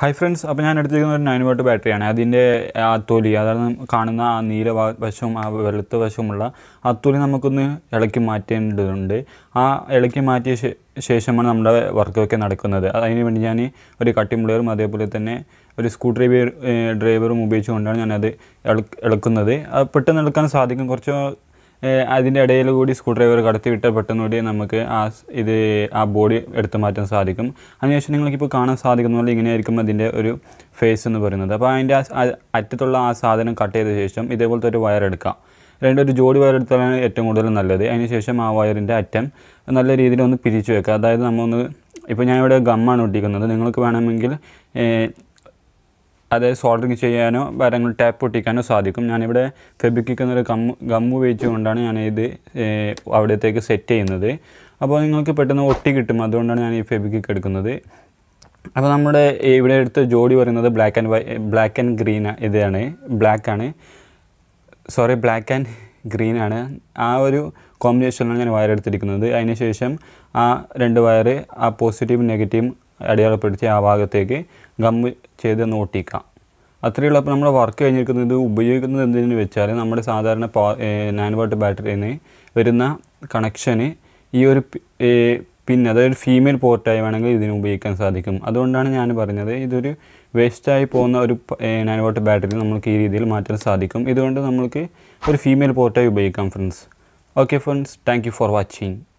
Hi friends, അപ്പോൾ ഞാൻ എടുത്തിരിക്കുന്നത് ഒരു 9 വാട്ട് ബാറ്ററിയാണ്. അതിൻ്റെ ആ തൊലി, അതാണ് കാണുന്ന ആ നീല വശവും ആ വെളുത്ത വശവുമുള്ള ആ തൊലി നമുക്കൊന്ന് ഇളക്കി മാറ്റേണ്ടതുണ്ട്. ആ ഇളക്കി മാറ്റിയ ശേഷമാണ് നമ്മുടെ വർക്കൊക്കെ നടക്കുന്നത്. അതിന് വേണ്ടി ഞാൻ ഒരു കട്ടിംഗ് പ്ലെയറും അതേപോലെ തന്നെ ഒരു സ്ക്രൂ ഡ്രൈവറും ഉപയോഗിച്ചുകൊണ്ടാണ് ഞാനത് ഇളക്കുന്നത്. പെട്ടെന്ന് ഇളക്കാൻ സാധിക്കും. കുറച്ച് അതിൻ്റെ ഇടയിൽ കൂടി സ്ക്രൂ ഡ്രൈവർ കടത്തി വിട്ടാൽ പെട്ടെന്നുകൂടി നമുക്ക് ആ ബോഡി എടുത്ത് മാറ്റാൻ സാധിക്കും. അതിനുശേഷം നിങ്ങൾക്കിപ്പോൾ കാണാൻ സാധിക്കുന്ന പോലെ ഇങ്ങനെയായിരിക്കും അതിൻ്റെ ഒരു ഫേസ് എന്ന് പറയുന്നത്. അപ്പോൾ അതിൻ്റെ അറ്റത്തുള്ള ആ സാധനം കട്ട് ചെയ്ത ശേഷം ഇതേപോലത്തെ ഒരു വയർ എടുക്കാം. ഒരു ജോഡി വയർ എടുത്താലാണ് ഏറ്റവും കൂടുതൽ നല്ലത്. അതിനുശേഷം ആ വയറിൻ്റെ അറ്റം നല്ല രീതിയിൽ ഒന്ന് പിരിച്ചു വെക്കുക. അതായത് ഇപ്പോൾ ഞാനിവിടെ ഗമ്മാണ് ഒട്ടിക്കുന്നത്. നിങ്ങൾക്ക് വേണമെങ്കിൽ അതായത് സോൾഡറിങ് ചെയ്യാനോ വേറെ ടാപ്പ് ഒട്ടിക്കാനോ സാധിക്കും. ഞാനിവിടെ ഫെബ്രിക് എന്നൊരു ഗം ഉപയോഗിച്ചുകൊണ്ടാണ് ഞാനിത് അവിടത്തേക്ക് സെറ്റ് ചെയ്യുന്നത്. അപ്പോൾ നിങ്ങൾക്ക് പെട്ടെന്ന് ഒട്ടി കിട്ടും. അതുകൊണ്ടാണ് ഞാൻ ഈ ഫെബ്രിക് എടുക്കുന്നത്. അപ്പോൾ നമ്മുടെ ഇവിടെ എടുത്ത ജോഡി പറയുന്നത് ബ്ലാക്ക് ആൻഡ് ഗ്രീൻ ഇതാണ്. ബ്ലാക്ക് ആൻഡ് ഗ്രീൻ ആണ്. ആ ഒരു കോമ്പിനേഷനിലാണ് ഞാൻ വയർ എടുത്തിരിക്കുന്നത്. അതിനുശേഷം ആ രണ്ട് വയർ ആ പോസിറ്റീവും നെഗറ്റീവും അടയാളപ്പെടുത്തി ആ ഭാഗത്തേക്ക് ഗമ്മ് ചെയ്തൊന്ന് ഒട്ടിക്കാം. അത്രയേ ഉള്ളൂ. അപ്പോൾ നമ്മൾ വർക്ക് കഴിഞ്ഞിരിക്കുന്നത് ഇത് ഉപയോഗിക്കുന്നത് എന്തിനെന്ന് വെച്ചാൽ നമ്മുടെ സാധാരണ 9 വാട്ട് ബാറ്ററിയിൽ നിന്ന് വരുന്ന കണക്ഷന് ഈ ഒരു പിന്നെ അതായത് ഫീമെയിൽ പോർട്ടായി വേണമെങ്കിൽ ഇതിന് ഉപയോഗിക്കാൻ സാധിക്കും. അതുകൊണ്ടാണ് ഞാൻ പറഞ്ഞത് ഇതൊരു വേസ്റ്റായി പോകുന്ന ഒരു 9 വാട്ട് ബാറ്ററി നമുക്ക് ഈ രീതിയിൽ മാറ്റാൻ സാധിക്കും. ഇതുകൊണ്ട് നമുക്ക് ഒരു ഫീമെയിൽ പോർട്ടായി ഉപയോഗിക്കാം friends. Okay friends, thank you for watching.